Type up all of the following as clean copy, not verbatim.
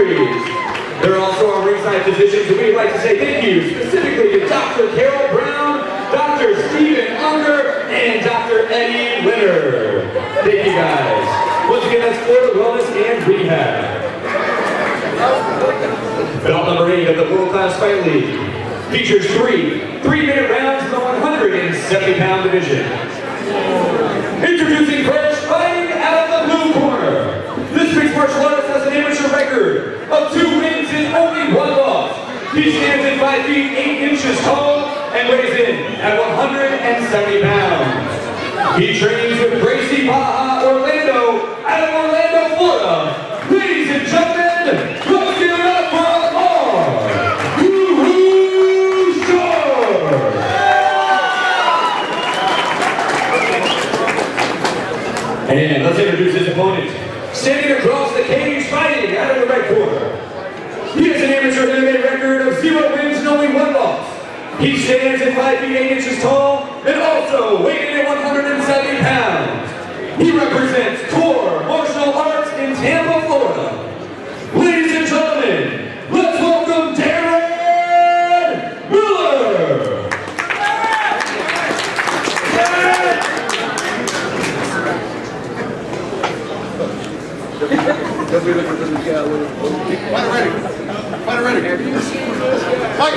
injuries. There are also our ringside physicians who we'd like to say thank you specifically to Dr. Carol Brown, Dr. Stephen Unger, and Dr. Eddie Winter. Thank you guys. Once again, that's Florida Wellness and Rehab. Bout number 8 of the World Class Fight League features 3-minute rounds in the 170-pound division. Introducing first, fighting out of the blue corner. This mixed martial artist has an amateur record of 2 wins and only 1 loss. He stands at 5 feet 8 inches tall and weighs in at 170 pounds. He trains with Gracie Baja Orlando out of Orlando, Florida. Ladies and gentlemen, let's give it up for Amar. And let's introduce his opponent. Standing across the cage, fighting out of the red corner. He has an amateur MMA record of 0 wins and only 1 loss. He stands at 5 feet 8 inches tall and also weighing at 170 pounds. He represents Core Martial Arts in Tampa, Florida. Ladies and gentlemen, let's welcome Darren Miller. Fight ready. Fight ready. Fight.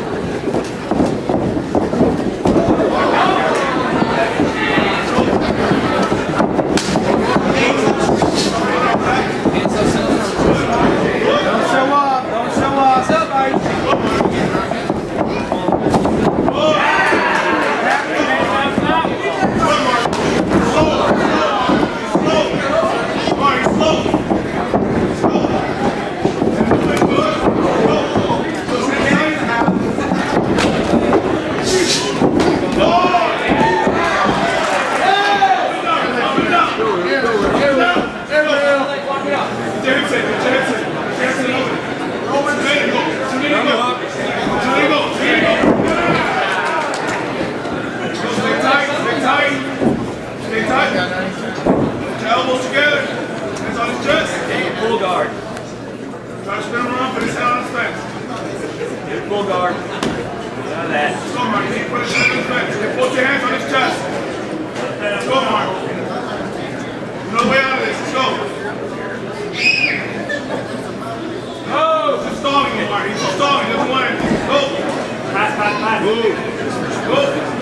Don't show up. Don't show up. What's up, guys? Full guard. Try to spin him around, put his head on his fence. Get full guard. Now that. Let's go, Mark. You put his head on his fence. Put your hands on his chest. Let's go, Mark. No way out of this. Let's go. Oh, he's stalling it, Mark. He's stalling. He doesn't want it. Go. Pass. Move. Go.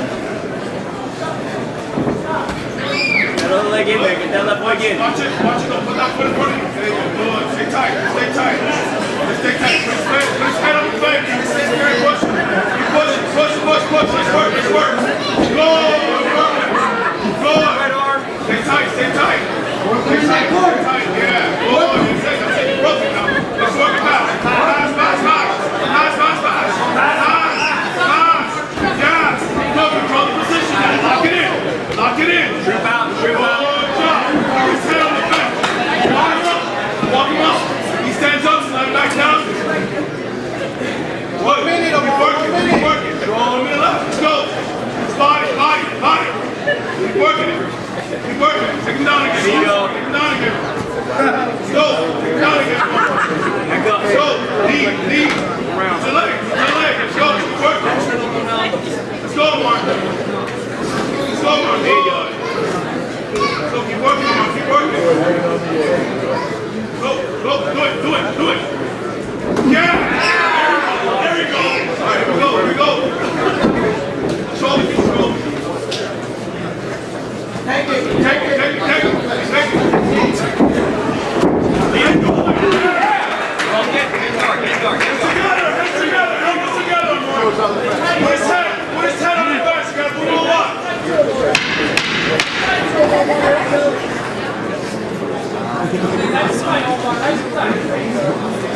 That other leg in there. Get that left leg in. Watch it. Don't put that foot in front of you. There you go. Good. Stay tight. Stay tight. Stay tight. Put his head on the fence. Very push. Keep pushing. Push. Let's work. Go. Good. Right arm. Stay tight. Stay tight. Yeah. Good. You're broken now. Let's work it out. Nice. Yes. Go. Control the position now. Lock it in. Trip out. Good job. His head on the fence. Walk him up. He stands up, slide back down. Good. Keep working. Draw him in the left. Let's go. Body. Keep working it. Take him down again. Let's go. Take him down again. Let's go. Knee. To the leg. Let's go. Keep working. Let's go, Mark. There you go. So keep working, Mark. Keep working. Go. Do it. Yeah. There we go. All right, here we go. Shoulder. Take it. There you go. Get guard. Heads together. Elbows together, Mark. Put his head on the back. You gotta move a lot. That's fine.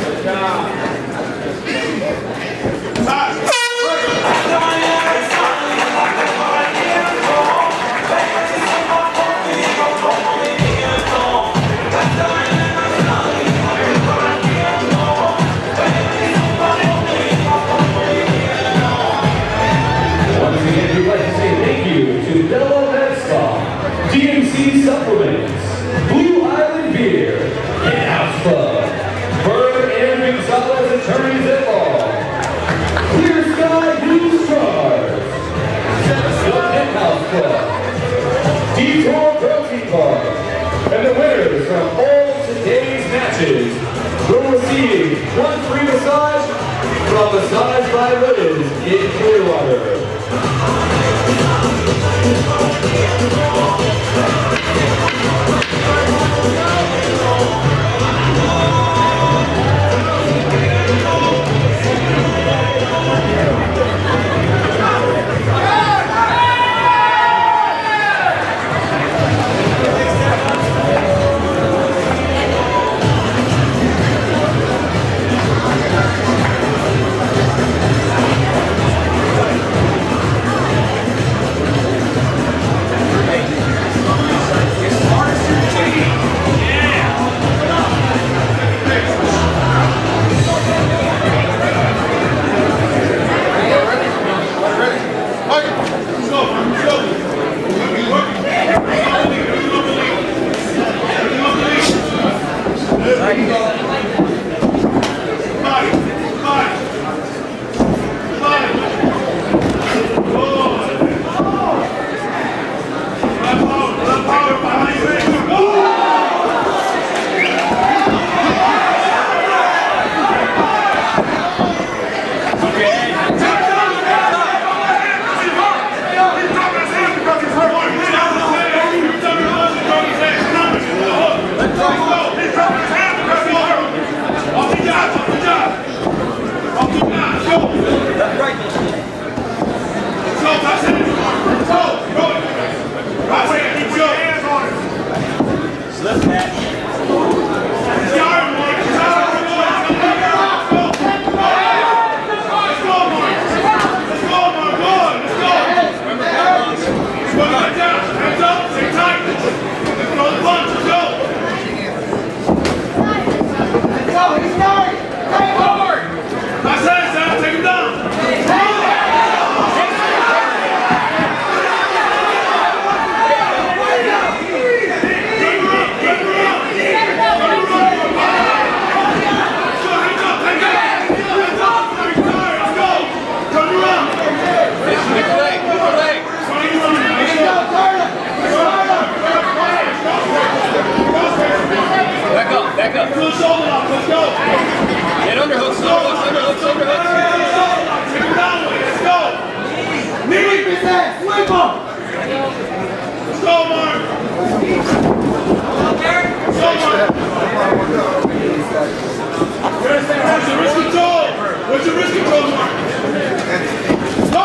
What's your wrist control, Mark? Go!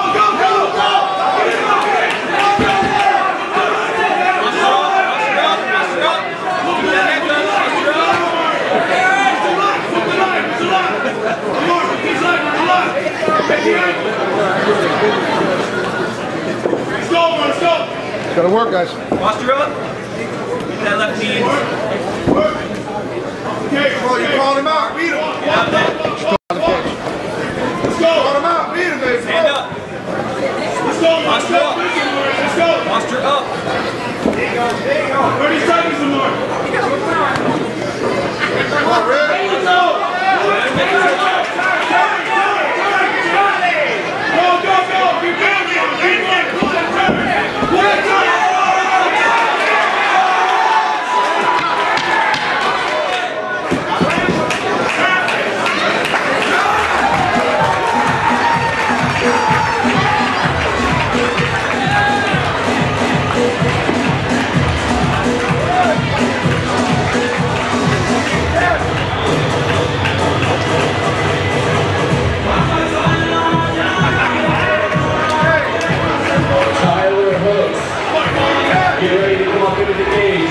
Let's go, Amar, let's go. Gotta work, guys. Posture up. Get that left knee in. Work. Okay, You called him out. Beat him. Get out there. let's go. Called him out. Beat him, baby. Stand up. Let's go, Amar, let's go. Let's go. Posture up. 30 seconds, Amar. Come on, Red. Let's go. Go. Keep going. Let's go. Get ready to come up into the cage.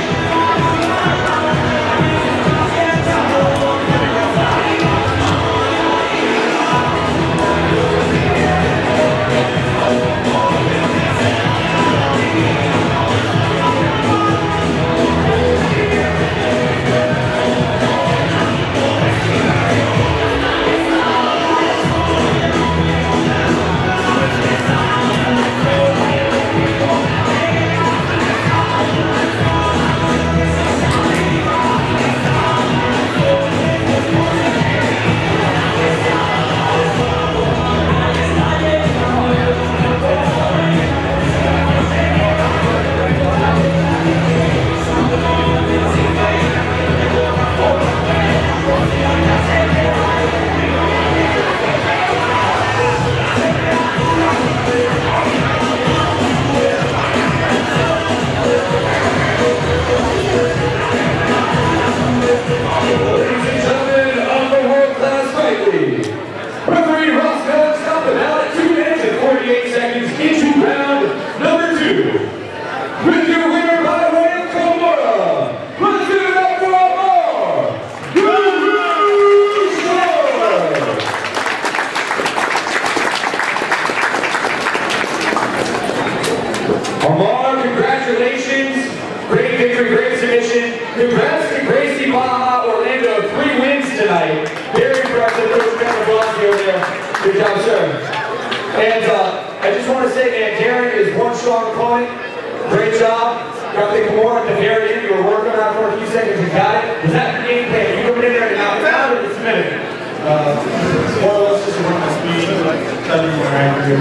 Amar, congratulations. Great victory, great submission. Congrats to Gracie Baja Orlando. 3 wins tonight. Very impressive. Coach Darren over there. Good job, sir. And I just want want to say, man, Darren is one strong opponent. Great job. Got the more at the very end. You were working on it for a few seconds. You got it. Was that the game plan? You coming in there and knock it out or just a minute? More or less just to run my speed, studying more accurate.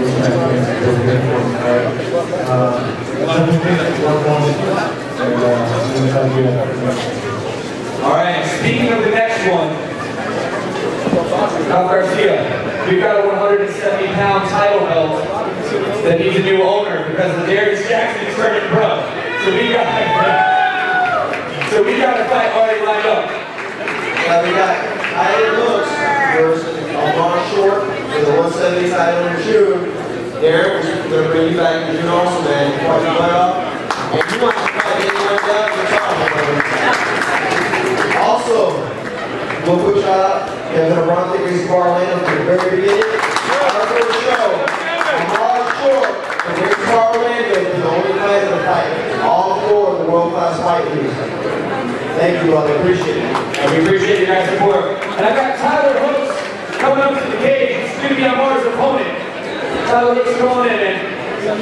All right, speaking of the next one, Garcia, we've got a 170-pound title belt that needs a new owner because the Darius Jackson is turning pro. So we got a fight already lined up. We got Tyler Looks versus Amar Short for the 170 title in June. Darren, we're going to bring you back in June also, man. You want to play off? And you want to fight anyone else, you're talking about. Also, we'll put shout out Kevin Amar against Barlando from the very beginning. Our first show, Amar Short against Barlando is the only fans in the fight. All four of the world-class fight leaders. Thank you, brother. Appreciate it. And we appreciate your guys' support. And I've got Tyler Hooks coming up to the cage. He's going to be Amar's opponent. Tyler Hooks, come on in, man. This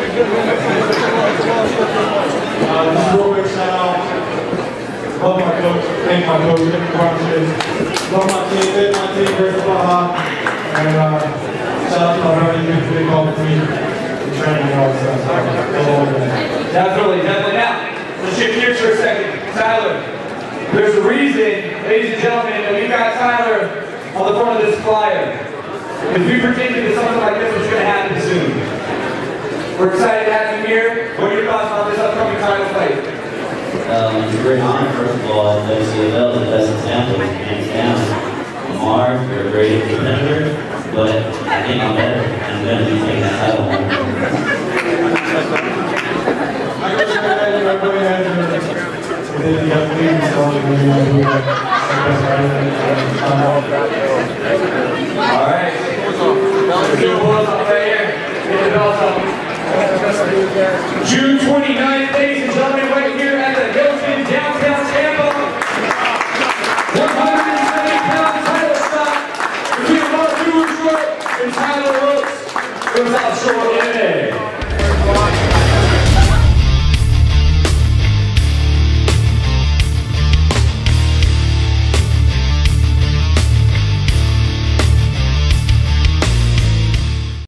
is real quick shout out. Love my coach. Thank my coach. Thank my promises. Love my team. Thank my team. Versus Baja. And shout out to my brother. You're big help for me. Training and all this stuff. Definitely. Now, let's shift gears for a second. Tyler, there's a reason, ladies and gentlemen, that we got Tyler on the front of this flyer. Because we predicted that something like this was going to happen soon. We're excited to have you here. What are your thoughts on this upcoming title fight? It's a great honor, first of all, WCFL is the best example, hands down. Amar, you're a great competitor, but I think I'm better. I'm going to be taking that title home. Alright. Right here. Get the belts up. June 29th, ladies and gentlemen.